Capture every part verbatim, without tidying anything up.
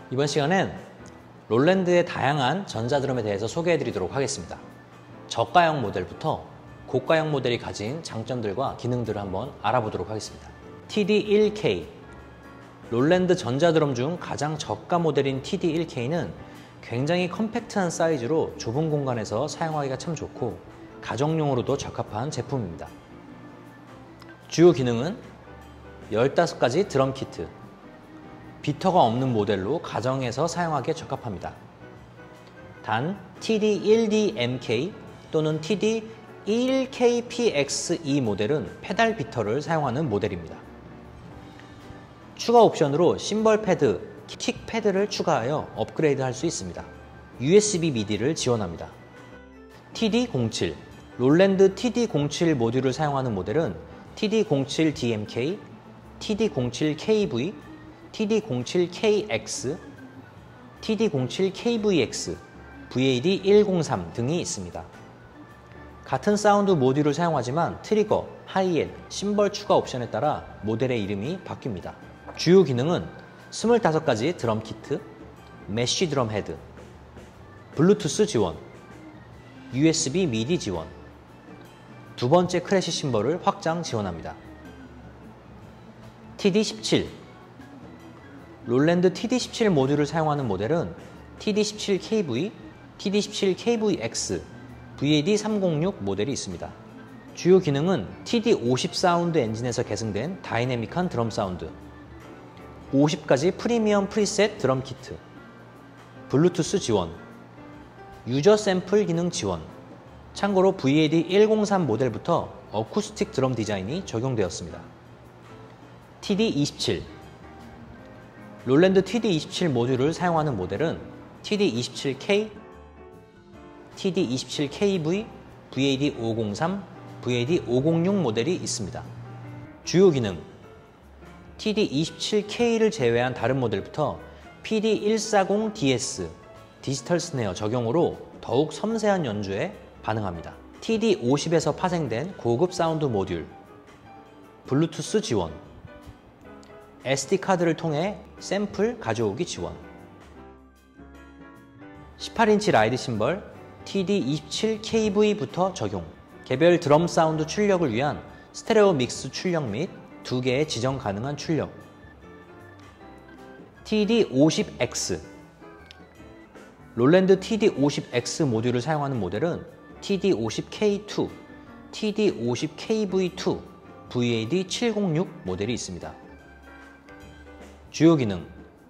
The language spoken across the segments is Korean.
이번 시간엔 롤랜드의 다양한 전자드럼에 대해서 소개해드리도록 하겠습니다. 저가형 모델부터 고가형 모델이 가진 장점들과 기능들을 한번 알아보도록 하겠습니다. 티디 원 케이 롤랜드 전자드럼 중 가장 저가 모델인 티디 원 케이는 굉장히 컴팩트한 사이즈로 좁은 공간에서 사용하기가 참 좋고 가정용으로도 적합한 제품입니다. 주요 기능은 열다섯 가지 드럼 키트, 비터가 없는 모델로 가정에서 사용하기에 적합합니다. 단 티디 원 디 엠 케이 또는 티디 원 케이 피 엑스 이 모델은 페달 비터를 사용하는 모델입니다. 추가 옵션으로 심벌 패드, 킥 패드를 추가하여 업그레이드 할 수 있습니다. 유에스비 미디를 지원합니다. 티디 공칠 롤랜드 티디 공칠 모듈을 사용하는 모델은 티디 공칠 디 엠 케이, 티디 공칠 케이 브이, 티디 공칠 케이 엑스, 티디 공칠 케이 브이 엑스, 브이에이디 백삼 등이 있습니다. 같은 사운드 모듈을 사용하지만 트리거, 하이햇, 심벌 추가 옵션에 따라 모델의 이름이 바뀝니다. 주요 기능은 스물다섯 가지 드럼 키트, 메쉬 드럼 헤드, 블루투스 지원, 유에스비 미디 지원, 두 번째 크래시 심벌을 확장 지원합니다. 티디 십칠 롤랜드 티디 십칠 모듈을 사용하는 모델은 티디 십칠 케이 브이, 티디 십칠 케이 브이 엑스, 브이에이디 삼백육 모델이 있습니다. 주요 기능은 티디 오십 사운드 엔진에서 계승된 다이내믹한 드럼 사운드, 오십 가지 프리미엄 프리셋 드럼 키트, 블루투스 지원, 유저 샘플 기능 지원. 참고로 브이에이디 백삼 모델부터 어쿠스틱 드럼 디자인이 적용되었습니다. 티디 이십칠 롤랜드 티디 이십칠 모듈을 사용하는 모델은 티디 이십칠 케이, 티디 이십칠 케이 브이, 브이에이디 오백삼, 브이에이디 오백육 모델이 있습니다. 주요 기능 티디 이십칠 케이를 제외한 다른 모델부터 피디 백사십 디 에스 디지털 스네어 적용으로 더욱 섬세한 연주에 반응합니다. 티디 오십에서 파생된 고급 사운드 모듈, 블루투스 지원, 에스디 카드를 통해 샘플 가져오기 지원, 십팔 인치 라이드 심벌 티디 이십칠 케이 브이부터 적용, 개별 드럼 사운드 출력을 위한 스테레오 믹스 출력 및 두 개의 지정 가능한 출력, 티디 오십 엑스 롤랜드 티디 오십 엑스 모듈을 사용하는 모델은 티디 오십 케이 투, 티디 오십 케이 브이 투, 브이에이디 칠백육 모델이 있습니다. 주요 기능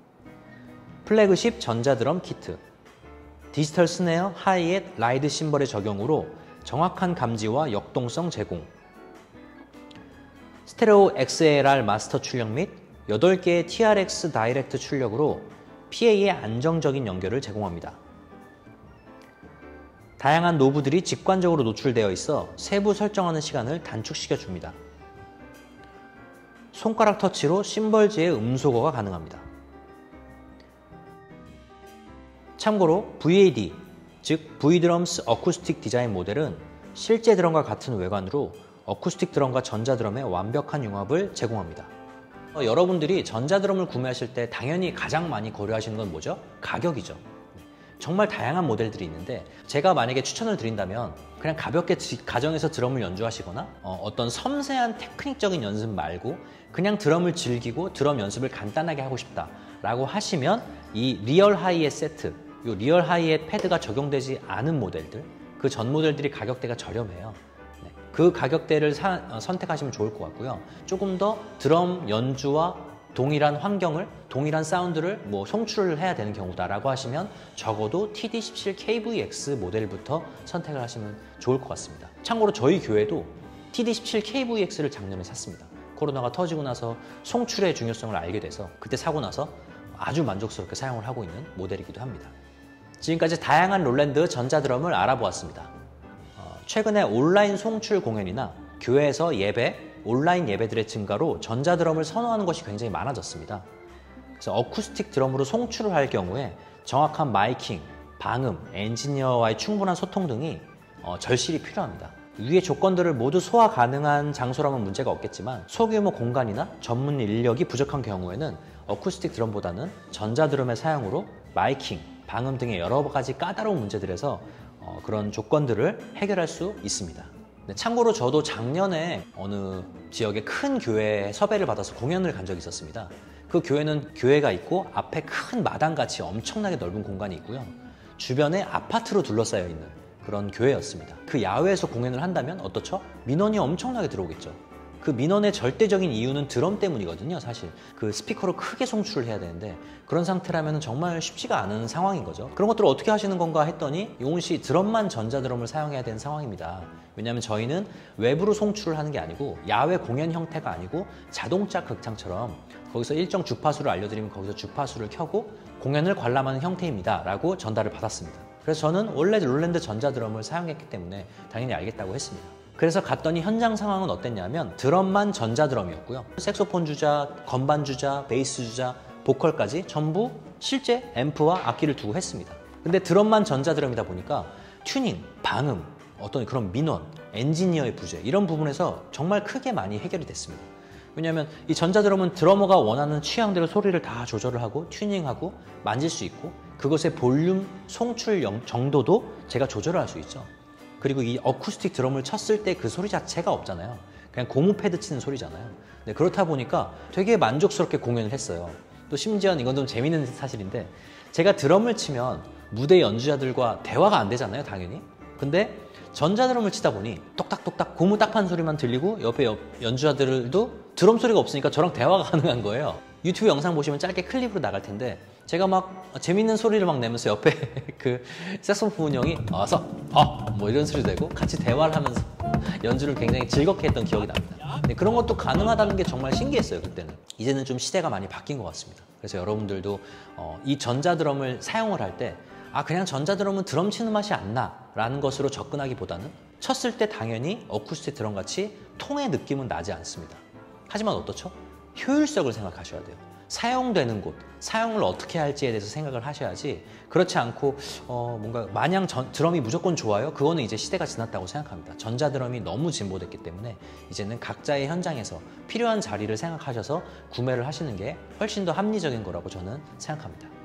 플래그십 전자드럼 키트, 디지털 스네어, 하이햇, 라이드 심벌의 적용으로 정확한 감지와 역동성 제공, 스테레오 엑스엘알 마스터 출력 및 여덟 개의 티알엑스 다이렉트 출력으로 피에이의 안정적인 연결을 제공합니다. 다양한 노브들이 직관적으로 노출되어 있어 세부 설정하는 시간을 단축시켜 줍니다. 손가락 터치로 심벌지의 음소거가 가능합니다. 참고로 브이에이디, 즉 V드럼스 어쿠스틱 디자인 모델은 실제 드럼과 같은 외관으로 어쿠스틱 드럼과 전자드럼의 완벽한 융합을 제공합니다. 어, 여러분들이 전자드럼을 구매하실 때 당연히 가장 많이 고려하시는 건 뭐죠? 가격이죠. 정말 다양한 모델들이 있는데 제가 만약에 추천을 드린다면 그냥 가볍게 가정에서 드럼을 연주하시거나 어, 어떤 섬세한 테크닉적인 연습 말고 그냥 드럼을 즐기고 드럼 연습을 간단하게 하고 싶다 라고 하시면 이 리얼 하이햇 세트, 이 리얼 하이햇 패드가 적용되지 않은 모델들, 그 전 모델들이 가격대가 저렴해요. 네, 그 가격대를 사, 어, 선택하시면 좋을 것 같고요. 조금 더 드럼 연주와 동일한 환경을, 동일한 사운드를 뭐 송출을 해야 되는 경우다라고 하시면 적어도 티디 십칠 케이 브이 엑스 모델부터 선택을 하시면 좋을 것 같습니다. 참고로 저희 교회도 티디 십칠 케이 브이 엑스를 작년에 샀습니다. 코로나가 터지고 나서 송출의 중요성을 알게 돼서 그때 사고 나서 아주 만족스럽게 사용을 하고 있는 모델이기도 합니다. 지금까지 다양한 롤랜드 전자드럼을 알아보았습니다. 어, 최근에 온라인 송출 공연이나 교회에서 예배, 온라인 예배들의 증가로 전자드럼을 선호하는 것이 굉장히 많아졌습니다. 그래서 어쿠스틱 드럼으로 송출을 할 경우에 정확한 마이킹, 방음, 엔지니어와의 충분한 소통 등이 어, 절실히 필요합니다. 위의 조건들을 모두 소화 가능한 장소라면 문제가 없겠지만 소규모 공간이나 전문 인력이 부족한 경우에는 어쿠스틱 드럼보다는 전자드럼의 사용으로 마이킹, 방음 등의 여러 가지 까다로운 문제들에서 어, 그런 조건들을 해결할 수 있습니다. 네, 참고로 저도 작년에 어느 지역의 큰 교회에 섭외를 받아서 공연을 간 적이 있었습니다. 그 교회는 교회가 있고 앞에 큰 마당같이 엄청나게 넓은 공간이 있고요. 주변에 아파트로 둘러싸여 있는 그런 교회였습니다. 그 야외에서 공연을 한다면 어떻죠? 민원이 엄청나게 들어오겠죠. 그 민원의 절대적인 이유는 드럼 때문이거든요. 사실 그 스피커로 크게 송출을 해야 되는데 그런 상태라면 정말 쉽지가 않은 상황인 거죠. 그런 것들을 어떻게 하시는 건가 했더니 용훈 씨 드럼만 전자드럼을 사용해야 되는 상황입니다. 왜냐하면 저희는 외부로 송출을 하는 게 아니고 야외 공연 형태가 아니고 자동차 극장처럼 거기서 일정 주파수를 알려드리면 거기서 주파수를 켜고 공연을 관람하는 형태입니다 라고 전달을 받았습니다. 그래서 저는 원래 롤랜드 전자드럼을 사용했기 때문에 당연히 알겠다고 했습니다. 그래서 갔더니 현장 상황은 어땠냐면 드럼만 전자드럼이었고요. 색소폰 주자, 건반 주자, 베이스 주자, 보컬까지 전부 실제 앰프와 악기를 두고 했습니다. 근데 드럼만 전자드럼이다 보니까 튜닝, 방음, 어떤 그런 민원, 엔지니어의 부재 이런 부분에서 정말 크게 많이 해결이 됐습니다. 왜냐하면 이 전자드럼은 드러머가 원하는 취향대로 소리를 다 조절을 하고 튜닝하고 만질 수 있고 그것의 볼륨, 송출 정도도 제가 조절을 할 수 있죠. 그리고 이 어쿠스틱 드럼을 쳤을 때 그 소리 자체가 없잖아요. 그냥 고무 패드 치는 소리잖아요. 네, 그렇다 보니까 되게 만족스럽게 공연을 했어요. 또 심지어는 이건 좀 재밌는 사실인데 제가 드럼을 치면 무대 연주자들과 대화가 안 되잖아요, 당연히. 근데 전자드럼을 치다 보니 똑딱똑딱 고무딱한 소리만 들리고 옆에 옆 연주자들도 드럼 소리가 없으니까 저랑 대화가 가능한 거예요. 유튜브 영상 보시면 짧게 클립으로 나갈 텐데 제가 막 재밌는 소리를 막 내면서 옆에 그 색소폰 형이 와서 어! 뭐 이런 소리 내고 같이 대화를 하면서 연주를 굉장히 즐겁게 했던 기억이 납니다. 네, 그런 것도 가능하다는 게 정말 신기했어요, 그때는. 이제는 좀 시대가 많이 바뀐 것 같습니다. 그래서 여러분들도 어, 이 전자드럼을 사용을 할 때 아 그냥 전자드럼은 드럼 치는 맛이 안 나 라는 것으로 접근하기보다는 쳤을 때 당연히 어쿠스틱 드럼같이 통의 느낌은 나지 않습니다. 하지만 어떻죠? 효율성을 생각하셔야 돼요. 사용되는 곳, 사용을 어떻게 할지에 대해서 생각을 하셔야지 그렇지 않고 어, 뭔가 마냥 전, 드럼이 무조건 좋아요? 그거는 이제 시대가 지났다고 생각합니다. 전자드럼이 너무 진보됐기 때문에 이제는 각자의 현장에서 필요한 자리를 생각하셔서 구매를 하시는 게 훨씬 더 합리적인 거라고 저는 생각합니다.